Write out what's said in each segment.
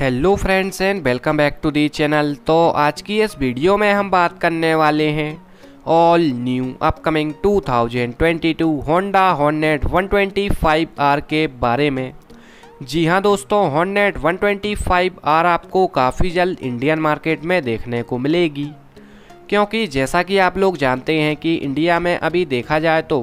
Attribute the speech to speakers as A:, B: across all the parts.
A: Hello friends and welcome back to the channel. तो आज की इस वीडियो में हम बात करने वाले हैं all new upcoming 2022 Honda Hornet 125R के बारे में। जी हाँ दोस्तों, हॉर्नेट 125R आपको काफ़ी जल्द इंडियन मार्केट में देखने को मिलेगी, क्योंकि जैसा कि आप लोग जानते हैं कि इंडिया में अभी देखा जाए तो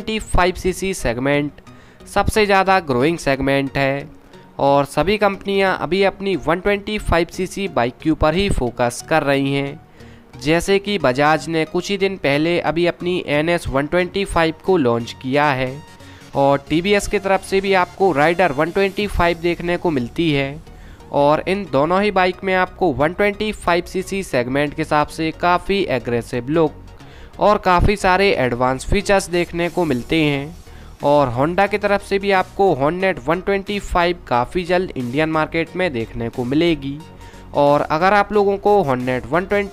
A: 125cc सेगमेंट सबसे ज़्यादा ग्रोइंग सेगमेंट है और सभी कंपनियां अभी अपनी 125cc बाइक के ऊपर ही फोकस कर रही हैं। जैसे कि बजाज ने कुछ ही दिन पहले अभी अपनी NS 125 को लॉन्च किया है और TVS की तरफ से भी आपको राइडर 125 देखने को मिलती है। और इन दोनों ही बाइक में आपको 125cc सेगमेंट के हिसाब से काफ़ी एग्रेसिव लुक और काफ़ी सारे एडवांस फीचर्स देखने को मिलते हैं। और होंडा की तरफ से भी आपको हॉर्नेट 125 काफ़ी जल्द इंडियन मार्केट में देखने को मिलेगी। और अगर आप लोगों को हॉर्नेट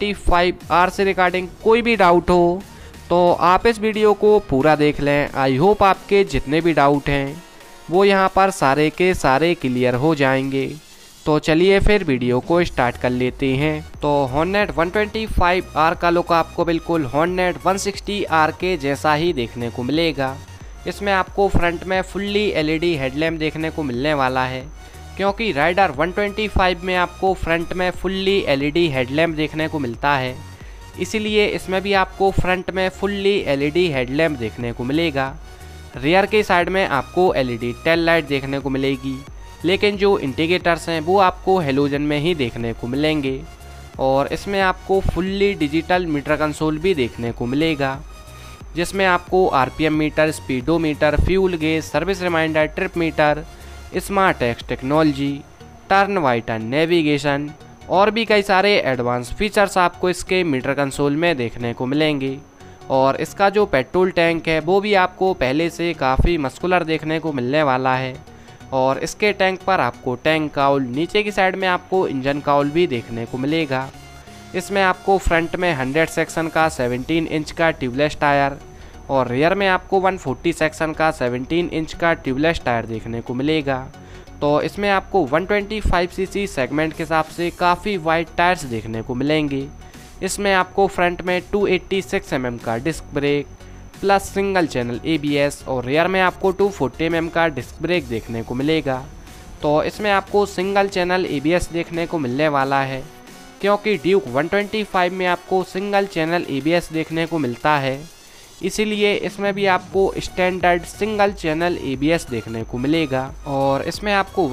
A: 125R से रिगार्डिंग कोई भी डाउट हो तो आप इस वीडियो को पूरा देख लें। आई होप आपके जितने भी डाउट हैं वो यहाँ पर सारे के सारे क्लियर हो जाएंगे। तो चलिए फिर वीडियो को स्टार्ट कर लेते हैं। तो हॉर्नेट 125R का लुक आपको बिल्कुल हॉर्नेट 160R के जैसा ही देखने को मिलेगा। इसमें आपको फ्रंट में फुल्ली LED हेडलैम्प देखने को मिलने वाला है, क्योंकि राइडर 125 में आपको फ्रंट में फुल्ली LED हेडलैम्प देखने को मिलता है, इसीलिए इसमें भी आपको फ्रंट में फुल्ली LED हेडलैम्प देखने को मिलेगा। रियर के साइड में आपको LED टेल लाइट देखने को मिलेगी, लेकिन जो इंडिकेटर्स हैं वो आपको हेलोजन में ही देखने को मिलेंगे। और इसमें आपको फुल्ली डिजिटल मीटर कंसोल भी देखने को मिलेगा, जिसमें आपको RPM meter, speedometer, fuel gauge, service reminder, trip meter, smart X technology, turn by turn navigation और भी कई सारे एडवांस फीचर्स आपको इसके मीटर कंसोल में देखने को मिलेंगे। और इसका जो पेट्रोल टैंक है वो भी आपको पहले से काफ़ी मस्कुलर देखने को मिलने वाला है। और इसके टैंक पर आपको टैंक काउल, नीचे की साइड में आपको इंजन काउल भी देखने को मिलेगा। इसमें आपको फ्रंट में 100 सेक्शन का 17 इंच का ट्यूबलेस टायर और रियर में आपको 140 सेक्शन का 17 इंच का ट्यूबलेस टायर देखने को मिलेगा। तो इसमें आपको 125cc सेगमेंट के हिसाब से काफ़ी वाइड टायर्स देखने को मिलेंगे। इसमें आपको फ्रंट में 286 mm का disc brake plus single channel ABS और रियर में आपको 240 mm का डिस्क ब्रेक देखने को मिलेगा। तो इसमें आपको सिंगल चैनल ABS देखने को मिलने वाला है, क्योंकि ड्यूक 125 में आपको सिंगल चैनल ABS देखने को मिलता है, इसीलिए इसमें भी आपको स्टैंडर्ड सिंगल चैनल ABS देखने को मिलेगा। और इसमें आपको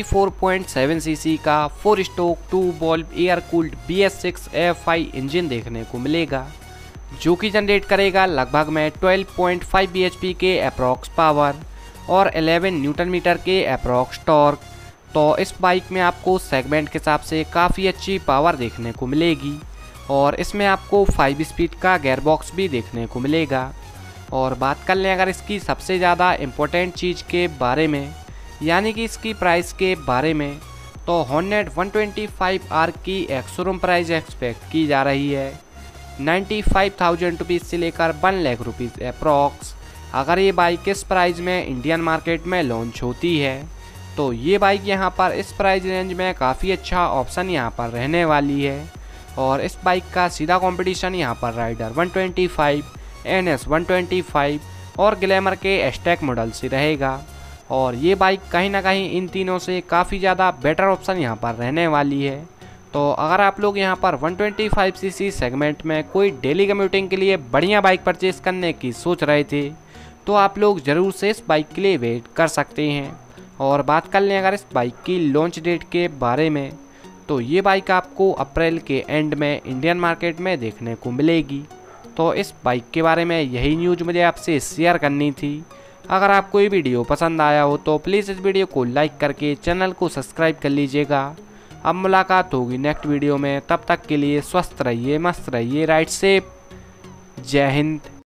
A: 124.7cc का 4 stroke 2 valve air cooled BS6 AFI engine देखने को मिलेगा, जो कि जनरेट करेगा लगभग में 12.5 bhp के अप्रॉक्स पावर और 11 न्यूटन मीटर के अप्रॉक्स टॉर्क। तो इस बाइक में आपको सेगमेंट के हिसाब से काफ़ी अच्छी पावर देखने को मिलेगी और इसमें आपको 5 स्पीड का गेयरबॉक्स भी देखने को मिलेगा। और बात कर लें अगर इसकी सबसे ज़्यादा इम्पोर्टेंट चीज़ के बारे में, यानी कि इसकी प्राइस के बारे में, तो हॉर्नेट 125R की एक्स-शोरूम प्राइस एक्सपेक्ट की जा रही है 95,000 रुपीज़ से लेकर 1 लाख रुपीज़ अप्रॉक्स। अगर ये बाइक इस प्राइस में इंडियन मार्केट में लॉन्च होती है तो ये बाइक यहाँ पर इस प्राइस रेंज में काफ़ी अच्छा ऑप्शन यहाँ पर रहने वाली है। और इस बाइक का सीधा कंपटीशन यहाँ पर राइडर 125, NS 125 और ग्लैमर के एस्टैक मॉडल से रहेगा। और ये बाइक कहीं ना कहीं इन तीनों से काफ़ी ज़्यादा बेटर ऑप्शन यहाँ पर रहने वाली है। तो अगर आप लोग यहाँ पर 125cc सेगमेंट में कोई डेली कम्यूटिंग के लिए बढ़िया बाइक परचेज़ करने की सोच रहे थे तो आप लोग ज़रूर से इस बाइक के लिए वेट कर सकते हैं। और बात कर लें अगर इस बाइक की लॉन्च डेट के बारे में, तो ये बाइक आपको अप्रैल के एंड में इंडियन मार्केट में देखने को मिलेगी। तो इस बाइक के बारे में यही न्यूज़ मुझे आपसे शेयर करनी थी। अगर आपको ये वीडियो पसंद आया हो तो प्लीज़ इस वीडियो को लाइक करके चैनल को सब्सक्राइब कर लीजिएगा। अब मुलाकात होगी नेक्स्ट वीडियो में, तब तक के लिए स्वस्थ रहिए, मस्त रहिए, राइड सेफ। जय हिंद।